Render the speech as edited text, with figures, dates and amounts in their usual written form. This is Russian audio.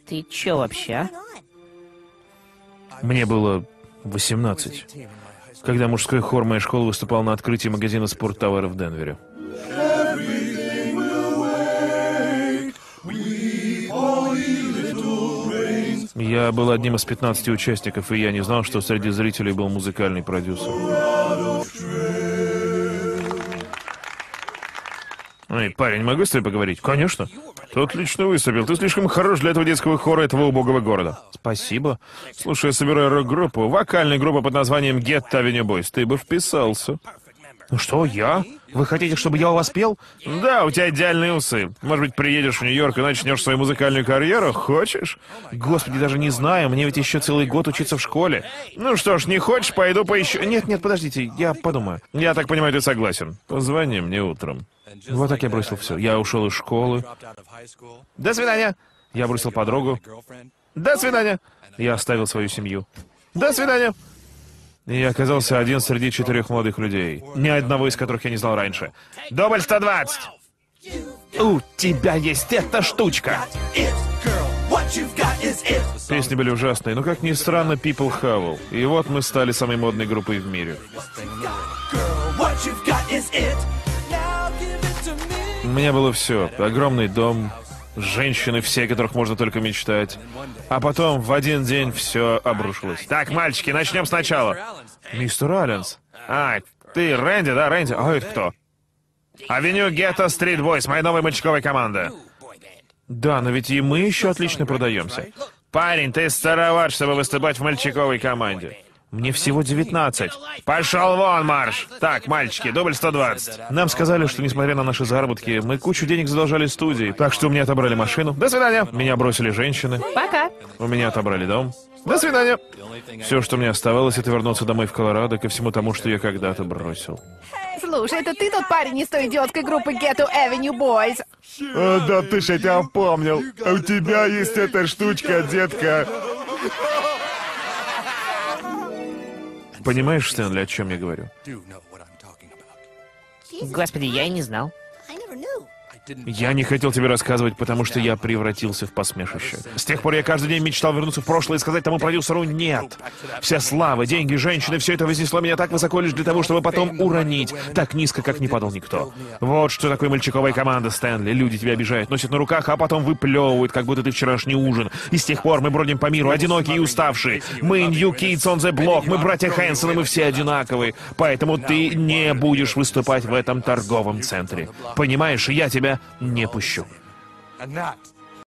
Ты чё вообще, а? Мне было 18, когда мужской хор моей школы выступал на открытии магазина Спорт Тауэр в Денвере. Я был одним из 15 участников, и я не знал, что среди зрителей был музыкальный продюсер. Эй, парень, могу с тобой поговорить? Конечно. Ты отлично выступил. Ты слишком хорош для этого детского хора этого убогого города. Спасибо. Слушай, я собираю рок-группу, вокальную группу под названием Get Avenue Boys. Ты бы вписался. Ну что, я? Вы хотите, чтобы я у вас пел? Да, у тебя идеальные усы. Может быть, приедешь в Нью-Йорк и начнешь свою музыкальную карьеру? Хочешь? Господи, даже не знаю. Мне ведь еще целый год учиться в школе. Ну что ж, не хочешь, пойду поищу... Нет, подождите, я подумаю. Я так понимаю, ты согласен. Позвони мне утром. Вот так я бросил все. Я ушел из школы. До свидания. Я бросил подругу. До свидания. Я оставил свою семью. До свидания. И я оказался один среди 4 молодых людей, ни одного из которых я не знал раньше. Дубль 120! У тебя есть эта штучка! Песни были ужасные, но, как ни странно, people хавал. И вот мы стали самой модной группой в мире. У меня было все. Огромный дом, женщины, все, о которых можно только мечтать. А потом в один день все обрушилось. Так, мальчики, начнем сначала. Мистер Алленс. А, ты Рэнди, да, Рэнди? А это кто? Авеню Гетто Стрит Бойс, моя новая мальчиковая команда. Да, но ведь и мы еще отлично продаемся. Парень, ты староват, чтобы выступать в мальчиковой команде. Мне всего 19. Пошел вон, марш! Так, мальчики, дубль 120. Нам сказали, что, несмотря на наши заработки, мы кучу денег задолжали студии, так что у меня отобрали машину. До свидания. Меня бросили женщины. Пока. У меня отобрали дом. До свидания. Все, что мне оставалось, это вернуться домой в Колорадо ко всему тому, что я когда-то бросил. Слушай, это ты тот парень из той идиотской группы Ghetto Avenue Boys? Да ты ж, я тебя помнил. У тебя есть эта штучка, детка. Понимаешь, Стэнли, о чем я говорю? Господи, я и не знал. Я не хотел тебе рассказывать, потому что я превратился в посмешище. С тех пор я каждый день мечтал вернуться в прошлое и сказать тому продюсеру «нет». Вся слава, деньги, женщины, все это вознесло меня так высоко лишь для того, чтобы потом уронить, так низко, как не падал никто. Вот что такое мальчиковая команда, Стэнли. Люди тебя обижают, носят на руках, а потом выплевывают, как будто ты вчерашний ужин. И с тех пор мы бродим по миру, одинокие и уставшие. Мы New Kids on the Block, мы братья Хэнсоны, мы все одинаковые. Поэтому ты не будешь выступать в этом торговом центре. Понимаешь, я тебя не пущу. And that